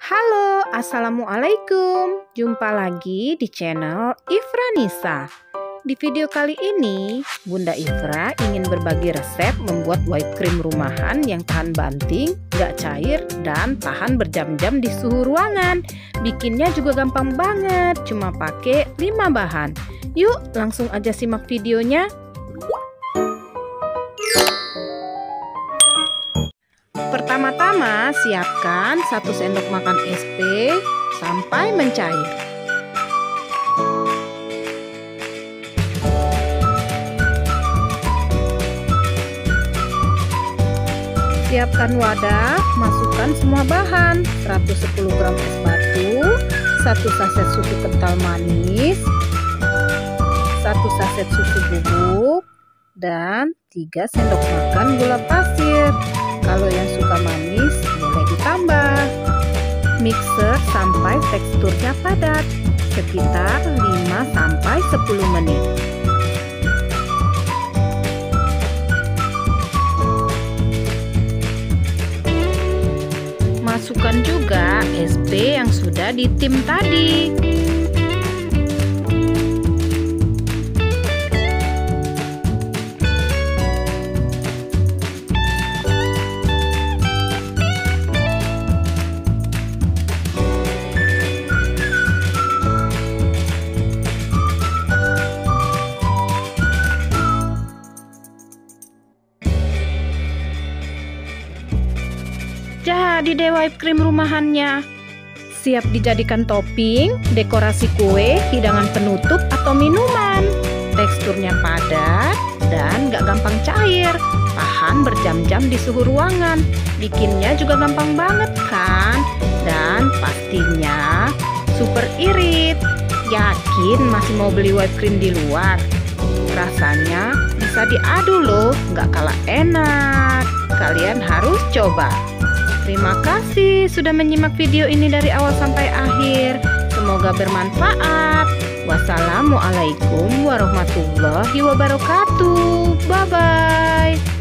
Halo, assalamualaikum. Jumpa lagi di channel Ifra Nisa. Di video kali ini, Bunda Ifra ingin berbagi resep membuat whipped cream rumahan yang tahan banting, gak cair, dan tahan berjam-jam di suhu ruangan. Bikinnya juga gampang banget, cuma pakai 5 bahan. Yuk, langsung aja simak videonya. Pertama-tama, siapkan 1 sendok makan SP sampai mencair. Siapkan wadah, masukkan semua bahan: 110 gram es batu, 1 saset susu kental manis, 1 saset susu bubuk, dan 3 sendok makan gula pasir. Kalau yang suka manis boleh ditambah. Mixer sampai teksturnya padat, sekitar 5-10 menit. Masukkan juga SP yang sudah ditim tadi. Jadi deh whipped cream rumahannya. Siap dijadikan topping, dekorasi kue, hidangan penutup, atau minuman. Teksturnya padat dan gak gampang cair, tahan berjam-jam di suhu ruangan. Bikinnya juga gampang banget kan? Dan pastinya super irit. Yakin masih mau beli whipped cream di luar? Rasanya bisa diadu loh, gak kalah enak. Kalian harus coba. Terima kasih sudah menyimak video ini dari awal sampai akhir. Semoga bermanfaat. Wassalamualaikum warahmatullahi wabarakatuh. Bye-bye.